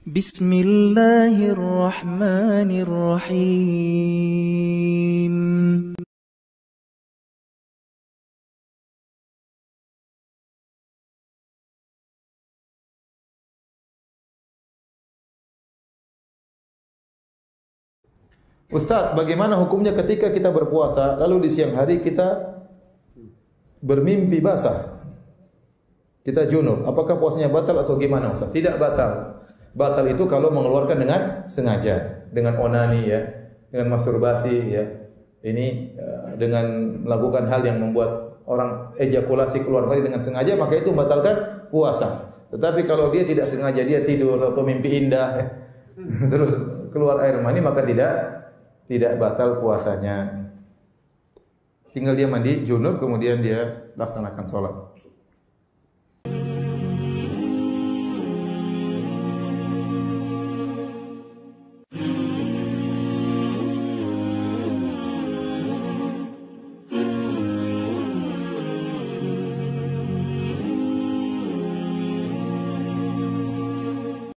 بسم الله الرحمن الرحيم Ustaz, bagaimana hukumnya ketika kita berpuasa, lalu di siang hari kita bermimpi basah? Kita junub, apakah puasanya batal atau gimana Ustaz? Tidak batal. Batal itu kalau mengeluarkan dengan sengaja, dengan onani ya, dengan masturbasi ya. Ini dengan melakukan hal yang membuat orang ejakulasi keluar kali dengan sengaja, maka itu membatalkan puasa. Tetapi kalau dia tidak sengaja, dia tidur atau mimpi indah terus keluar air mani, maka tidak batal puasanya. Tinggal dia mandi junub kemudian dia laksanakan salat.